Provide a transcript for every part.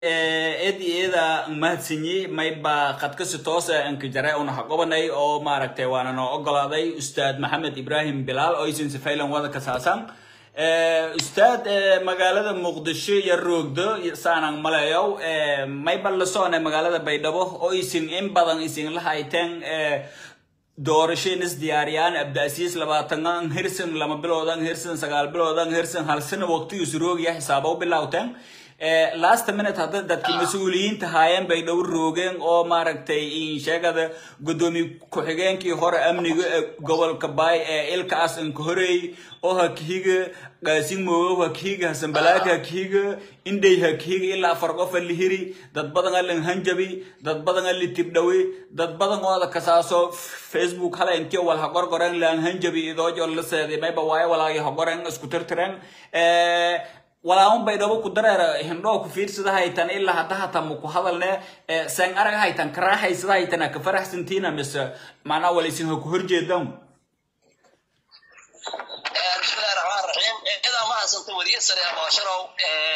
إدي إذا ما تسني ما يبقى قد كسر إنك جراء ونحقبني أو ما ركت وأنا نقول هذا أستاذ محمد إبراهيم بلال أو يسون سفيلا وهذا كساسا أستاذ مقالة مقدسة يروق ده سانا ملايو ما يبقى لسونا مقالة بيدبو أو يسون إم بدن يسون لهايتين دورشينس دياريان أبدأ أسيس لبعضنا هرسن لما بلودان هرسن سقال بلودان هرسن هالسنة وقت يسروق يا حسابه بلاوتين last minute هذا دت كمسؤولين تهاين بيدور روجين أو ماركتي إن شيء هذا قدومي كحجين كي هور أمني قبل كباي إلكاس إن كهري أو هكيجة قاسين مو هكيجة حسن بلاك هكيجة إندي هكيجة إلا فرقة في اللي هري دت بدن اللي هنجبي دت بدن اللي تبدوي دت بدن هذا كساسو فيسبوك هلا إنتي أول هقر قرن لان هنجبي إذا جل لسه ما يبواي ولا يهقرن سكوتر ترن ولا هم بيدابو كدرة هندو كفير سده هايتان إلا حتى مكو هذا لنا سان أرجع هايتان كراح سده هايتان كفرح سنتينا مس معنا ولا يسمى كهر جدهم. بسم الله الرحمن الرحيم. إذا ما سنت ودي السريع باشروا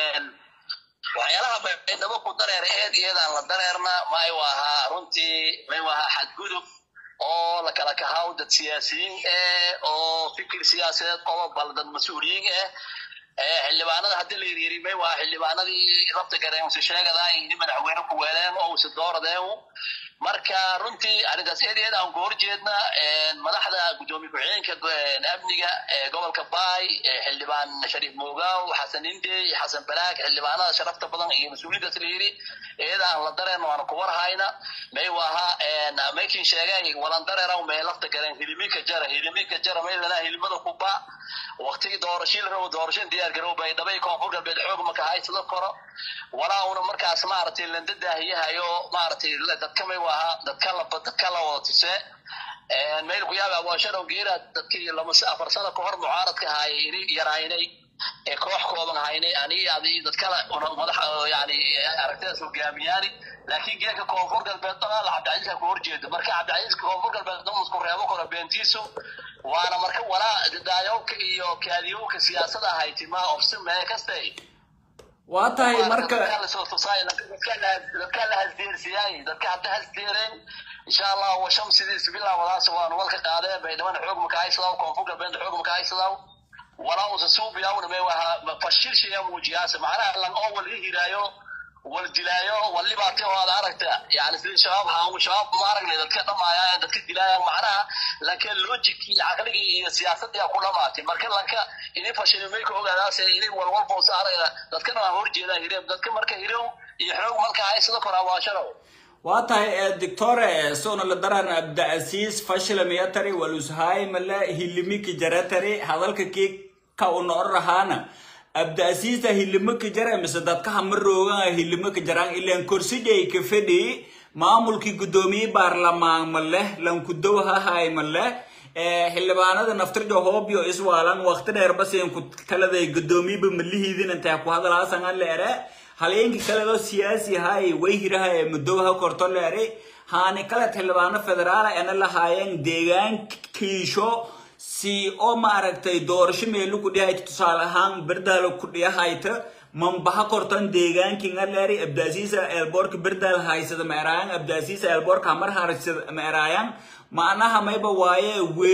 وحيلها بيدابو كدرة إذا لدرنا ما يوها رنتي ما يوها حد جذب أو لك هاود سياسيين أو فكر سياسي أو بلد المسؤولين xildhibaanada hadii la yiri waa xildhibaanadii rabta gareeyay sheegada in madaxweyne ku weeleen oo si dooradeen marka runtii aridaas eedeeda aan goor jeedna madaxda gudoomiye ku-xigeenka amniga gobolka Baay xildhibaan Shariif Moogaw Xasan Inde Xasan Balaak xildhibaanada sharafta badan iyo mas'uuliyadda la yiri eedaan la dareen waan ku warhayna may waha making sheegay walan dareeraw may lafta galeen hilimiinka jara meelana hilimada ku baa waqtiga doorashada diyaar garow bay dabay koonfurka bedxoog ma ka haysto koro walaawna markaas maartay landadaahiyahayo maartay dadka may waa dadka la wada tusay meel ku yaaba waasharo geera dadkii lama afar sano ka hor mucaaradka haayay yaraynay koox kooban haynay ani dadka madax yani aragtidaas hogaamiyani laakiin geerka koonfurka bedxoog la cabdicasiis ku horjeedo marka cabdicasiis koonfurka bedxoog isku reebo koro beentiisu وانا مركب ولا دايوك iyo kaadiyowka siyaasadda haytima option ma kastay waatahay marka dadka la hasdeersiyay dadka hadda hasdeereen insha Allah wa shamsidiis bilaa walaas waan walka qaadeen bay dhamaan xoog ma ka haysadaa koonfurka been xoog ma ka haysadaa wala uu soo bilaawna may waxa fashil shay muujiyaas macnaha lan awal hiraayo والدلايو واللي بعطيه هذا عرفته يعني في شباب ها شباب ما عرفنا إذا كذا ما يعني إذا كذا دلايو معناها لكن لوجيكي عقلي سياسة دي أقول ما تي مركز لك إني فشل ميكو هذا ناس إني والوال بوسعر إذا كذا ما هو رجلا هيرب إذا كذا مركز هيرو يحرق مركز عايز ذكر عواشرة واتاي الدكتور سونا لدرنا أبدأ أسيس فشل مياتري والوسهاي ملا هيلميك جراتري هذا الكيك كأنور رهانا أبدأ أسيسه هيلمك جرا مسدات كهمروعا هيلمك جرا إلا إن كرسي جاي كفدي معمول كي قدومي برلمان مله لان كدوها هاي مله هلبانا ده نفتر جو هوبيو إسوالان وقت ده بس يوم كلا ده قدومي بمليه ذي نتاعكوا هذا لا سنغال لأره حاليا كلا ده سياسي هاي ويهرا هاي مدوها كورتون لأره هاني كلا هلبانا فدرال أنا لهاين ديجان كيشو si oo maaragtay doorasho meelu ku dhigay tusalahan berdal ku dhigayta manbaha kortan deegaankii ngaleeri abdaasiisa elborka berdal haysada meeraan abdaasiisa elborka mar harsada meeraan maanaha mayba waaye we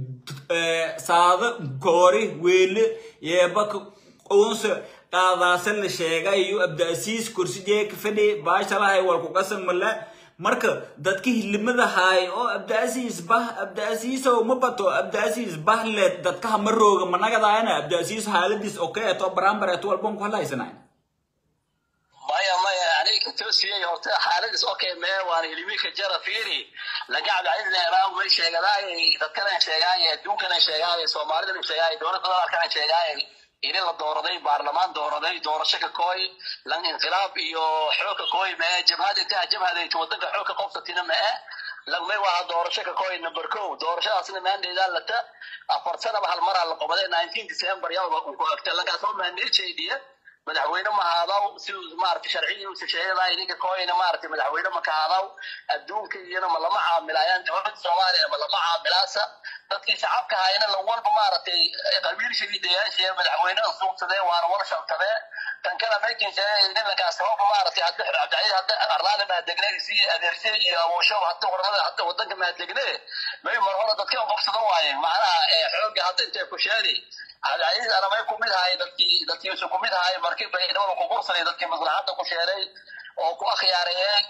saada goori weele yeeba qoonsa qaadaasan la sheegay iyo abdaasiis kursiga ka fadhi baashalahay wal ku qasan mala marka dadkii hilimada haay oo abdaasiis oo mabato abdaasiis bahle dadka marooga managadaayna abdaasiis haaladiis okay to barambareet walban ku halaysanay maya yani كتوسية هوتا حالة أوكي ما وأنا اللي ميك جرى فيني لقعد عندنا راو ما شيء ذكرنا شيء دون كنا شيء سومالي شيء دون كذا كنا شيء إلى الدورة دي برلمان دورة شكل كوي لأن انقلاب يو حوك كوي ما جبهة دي توضق حوك قفة تنمى لما يوها دورة شكل كوي نبركو دورة شكل أصلا ما عندي ذا لتا أفرسنا بهالمرة اللي قبلنا 19 ديسمبر يوم وقت لقى ثم عندي شيء دي مدحوينه ما هذا سو مارتي شرعيه وسشيء لا يديك كوين مارتي مدحوينه ما كهذا الدون كينا ما لما عاملايان دولة الصومالية ما لما عاملاسة dadkii shacabka hayna la walba maartay qabiil shaqeeyayaasha madaxweynaha suuqsaday waana wada shaqaday tan kala meekin sheegay in la kaasoo maartay hadda abdaciid hadda arlaada ma degnay si adeersay iyo awoosho hadda warada hadda wadanka ma degnay may mar hore dadka qabsado waayeen macnaha xooga hadda intay ku sheegay abdaciid ana may ku mid haay dadkii soo ku mid haay markii bay dawlad ku bursanay dadkii maslaxada ku sheegay oo ku akhyaarayeen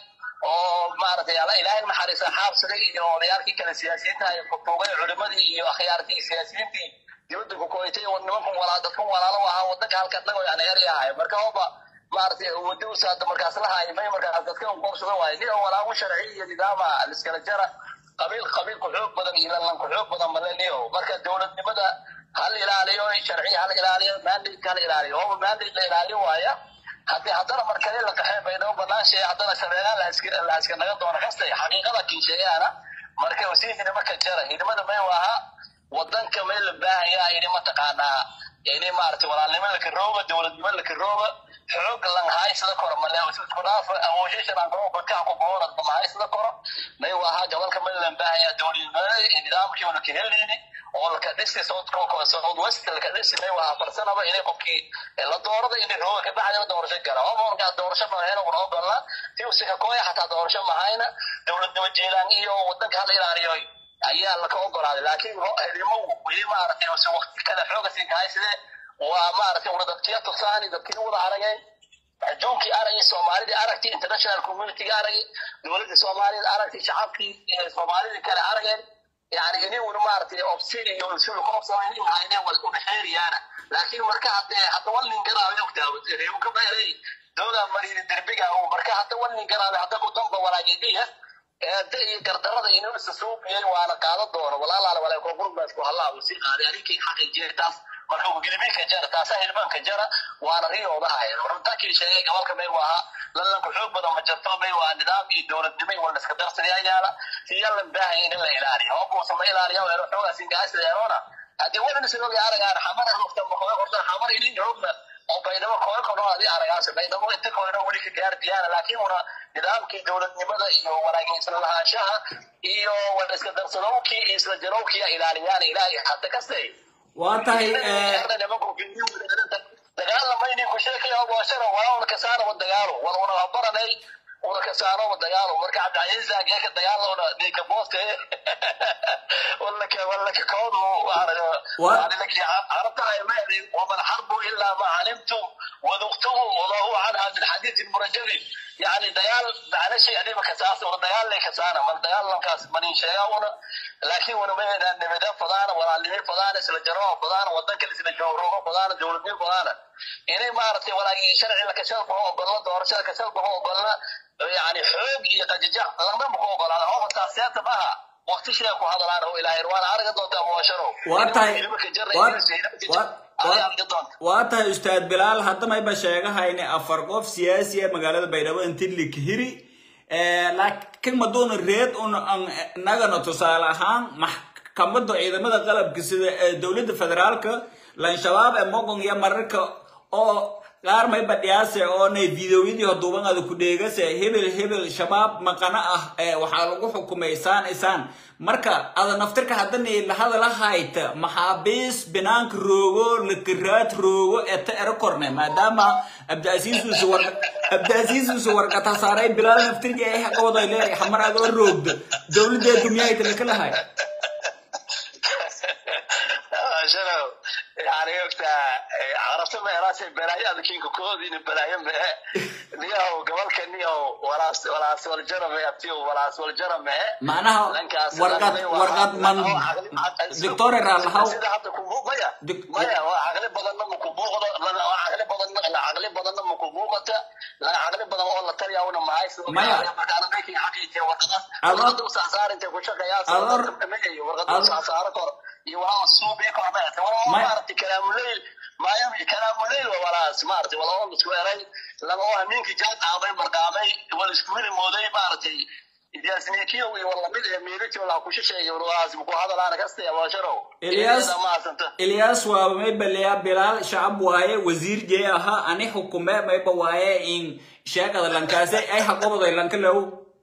oo maartay ilaahay naxariis xaabsada iyo odayaashii kala siyaasiyiinta ay ku toogay culimadii iyo akhyaartii siyaasiyiintii dibadda ku kooytay oo nimanku walaadadku walaalo ahaa wadanka halka dhago aan ereyahay marka hooba maartay wado saada markaas la haay may markaas dadka u qorsado waay nin walaagu sharci iyo nidaama iskala jara qabiil ku xoog badan iyo lan ku xoog badan malaniyo marka dawladnimada hal ilaaliyo sharci hal ilaaliyo maandii kala ilaaliyo oo maandii la ilaaliyo waaya haddana markale la qaxay bayno banaashay haddana shabeelaan la iska naga doona kastay xaqiiqada kiisheeyana markay wasiirka marka jara hidmada may waha wadanka meel baahan yahay in ma taqaana in maartay walaalnimada ka rooba dawladnimada la ka rooba xoog lan haysada kor ma leh isku dhaaf awoojisha aan koo badka ku boorad ma haysada kor may waha gobolka meel baahan yahay dawladnimada nidaamkii uu ka helini oo la ka dhisay soo west la ka dhisay may waha barsanaba inay qofkii la doorada in rooba ka bacda doorasho gala oo marka doorasho ma helo oo gala tii uu sika kooy hatta doorasho ma hayna dawladnimada jeelan iyo wadanka hal ilaaliyo ayaa la ka ogolaaday laakiin hidimo weli ma aragtay oo soo waqti kala xooga si kaysade waa ma aragtay wada dadkiya tusaani dadkii wada aragay adduunkii aragay Soomaalida aragtay international community aragay dawladda Soomaalida aragtay shacabkii Soomaalida kala aragay يعني إني ونمارتي أبصيري يوم شو كوفصة إني وهايني والحيري أنا لكن مركا حتى ولي نقرأ وقتها وكبيري دولة مريض الدربية أو مركا حتى ولي نقرأ حتى قدام ولا جديها تي قدرة إنه السوق يعني وأنا قاعد الدور ولا يكون بس كهلا وسيء يعني كي حق الجيتاس مرحوم قلبي كجرة تاسهل من كجرة وأنا ريو ضحية ورمتاكي شيء قبل كم يوها لأن كحوق بدل ما جرتوا والنظام يدور الدمي والنسكتر سريعة هي اللي باهين إلا إلهي هو بوصل إلهي ويروحوا سينجاس ليرونا هذه وين نسوي على حمر الوقت مخوي قرص حمر إلي جوبنا أو بينما خوي كنا هذه على جالس بينما أنت خوينا وليك جار ديانا لكن هنا نظام كي دولة نبضة إيو ولا ينسل لها شها إيو والنسكتر سلوكي يسل جلوكي إلهي حتى كستي واتاي دجال ما يني كشيك يا أبو أشرف ولا كسانة والدجالو ولا عبرني ولا كسانة والدجالو مركع عبد العزيز جاك الدجالو ولا ديك بوست ولا ككون وأنا لك عرفت يا مهدي وما الحرب إلا ما علمتم وذقتم والله عن هذا الحديث المرجل يعني دجال على شيء يعني ما كساس ولا دجال لك كسانة من دجال لك كاس من شيء لكن وانا ما ان نبدا فضانا ولا اللي فضانا سلجروا فضانا ودنك اللي سلجروا فضانا دولتين فضانا اني ما عرفت ولا شرع لك شرط هو بالله دورشه لك شرط هو بالله يعني حوق يقججع لما بكو قال هو تاسيات بها وقت شيء كو هذا هو الى ايروان ارغ دوت مباشره واتاي استاذ بلال هذا ما يبقى sheegahay in afar qof siyaasi ah magaalada Baydhabo intii la kihiri laakiin ma doon reed oo nagana tusaale ahaan maxkamadda ciidamada qalabka sida dawladda federaalka lan shabaab ee mogon iyo mararka oo qaar may badhiyaase oo nay videoyadii duubanaada ku dheegase hebel shabaab maqana ah waxa lagu xukumaysan isaan marka ada naftirka haddana la hadala hayta maxaabiis banaanka roogo la kiraad roogo ee ta korne maadaama abdaasiis uu warqata saaray bilaal naftirka ay xaqooda leeyahay xamar adoo roogdo dawladda dunyada la kala hay يعني عرفت ما راسي بلايا لكن كودين بلايا نياو قبل كنياو ولا سوال جرم يابتيو ولا سوال جرم معناها ورقات من دكتور رالهاو سيده حتى كوبو مايا عقلي بدن ما كوبو لا عقلي بدن ما كوبو لا عقلي بدن والله تريا وانا ما هاي مايا انا بيكي حقيقه ورقات وسعار انت كشقيا ورقات وسعار كور يوها الصوبي كعبات ولا مارتي كلام الليل ما يمشي كلام الليل ولا سمارتي ولا والله سويري لما هو منك جات عظيم برقامي والسكوير المودي مارتي diyaasniye kiyo wala mid ee meelati wala ku shisheeyay walaas ku hadalana kasta ya washaro Ilyas waa may baliya Bilal shacab waaye wasiir jee aha ani xukume may ba waaye in sheekada lankaas ay xaqooda lanka law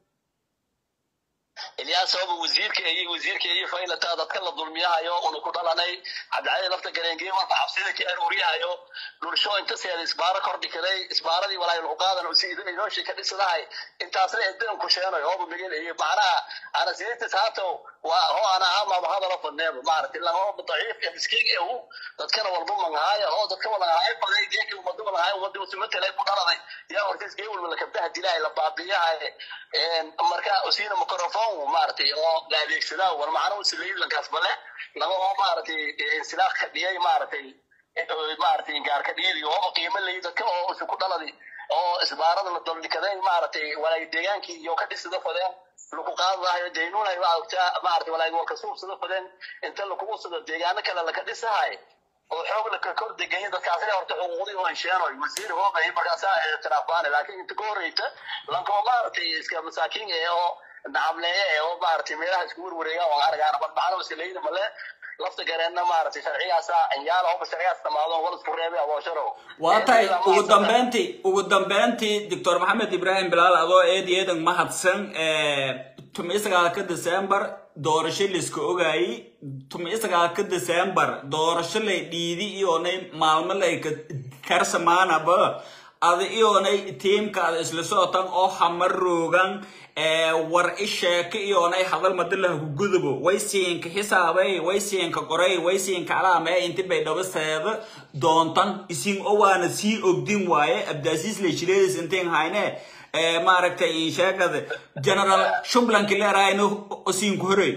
Ilyas oo wasiirka faylata dadka la dulmiyahayo oo ku dhalanay cadaalad lafta gareengay waa xabsida ka ururiyahayo dhulsho inta sida isbaara kordhi kale isbaaradii walaa uu qaadan oo sidii inoo sheekay dhisaday intaas ay dhan ku sheeynay oo migeel ay baara ana sidii saato waa oo ana ama hadal fadneeb maartay la oo daciif ee miskiin ee dadkana walba magacaaya oo dadka walaalahay baday jeeki umadu walaalahay umadu sumatay ku dhaladay yaa hortiis geeyul wala kabtaha dilay la baabiyahay marka usina mikrofon maartay oo gaadeegsada war macna uu sileeyay lankaas bale laga oo maartay silaax ka dhiyay maartay gaar ka dhiyay oo qiimo leeyahay dadka oo isku dhaladay oo isbaarada la dulmikaday maartay walaa deegaankii iyo ka dhisida fadeen lagu qaadayo deynuna ay waagta maartay walaa oo ka suubsada fadeen inta lagu soo deegaano kale la ka dhisahay oo xoog la ka kor degay dadkaas ay horta xuquuqdii oo anshaano wasiir oo bay markaas ay taraafaan laakiin inta goorayta lanka maartay iska masaakiin ee oo nacamleeyo oo maartay meelaha isku wareega oo aragana badbaado isleeyna male lafta gareena maartay sharciyaasa anyaal oo sharciyaas tamaado wala isku reebay abasharo waatay ugu dambeyntii Dr. Maxamed Ibrahim Bilal adoo eedan mahadsan tumisaga December doorasho liska ogaay tumisaga December doorasho lay dhiidi iyo maalmo lay ka karsamaanaba ada iyo teamka isla socotan oo xamar roogan war isheeka iyo hadal madalaha ku gudubo way siinka xisaabay way siinka qoray way siinka calaamay inta bay dhabaseeda doontan isin oo waana si ogdin waaye abdaasiis la jireeyay inteen hayne maaragtay in sheekada general Shumblan kileerayno osin ku horay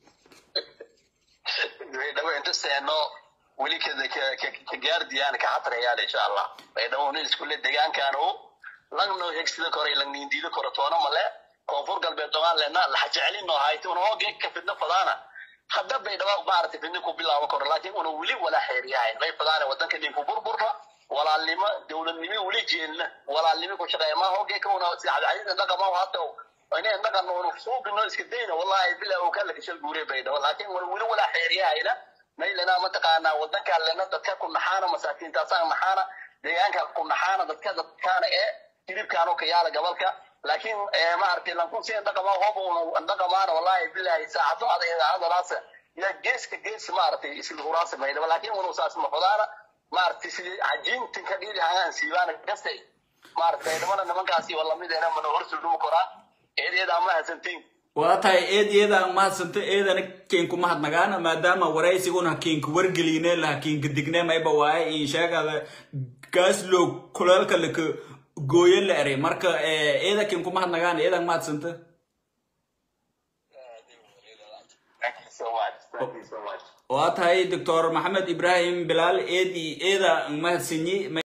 dhawa inta seeno wali ka gaardiyaan ka xatrayaan insha Allah bay dhawoon isku deegaankan oo lagno hegsida koray lang nindiida koratoona male koonfur galbeed doon leena la xajalino hayto oo geek ka fidna fadana hadda bay dhawa maartay fidna ku bilaabo kor laakiin uu wali wala xeeriyahay bay fadana wadanka dhinku burburka walaalnimo dawladnimo wali jeelna walaalnimo ku shaqeeyma oo geek oo si cadaalad dhaqamo hato inay dhaqan oo suuqno iska deeyna wallahi bilaa oo kala kashal guuray bay dhawa laakiin wali wala xeeriyahayna maylana ma taqaana wadanka leena dadka ku naxaana masaakiinta saan naxaana deegaanka ku naxaana dadka ee hilibkaan oo ka yaala gobolka laakiin maartay lan ku seen dhaqamo hoobo dhaqamaana wallahi billahi saacado adeega hadalaas ya gees maartay isla huraas ma ilaa laakiin uu saas ma fadaana maartay si ajiin tinka dhili hagaan siibana kastay maartay dhammaan nimankaasi wala mid ah ma horsu dhuu kora eedeeda ma hasantiin waatay eedeeda ma hasanta eedana keen ku mahadnagaana maadaama waraysiguna keen ku wargelinay laakiin gadignay mayba waaye in sheegada gaas loo kulaalka la gooyo la eray marka eeda keen ku mahadnagaana eeda ma hasanta Thank you so much. waatay Dr. Maxamed Ibrahim Bilal eeda ma hasanyi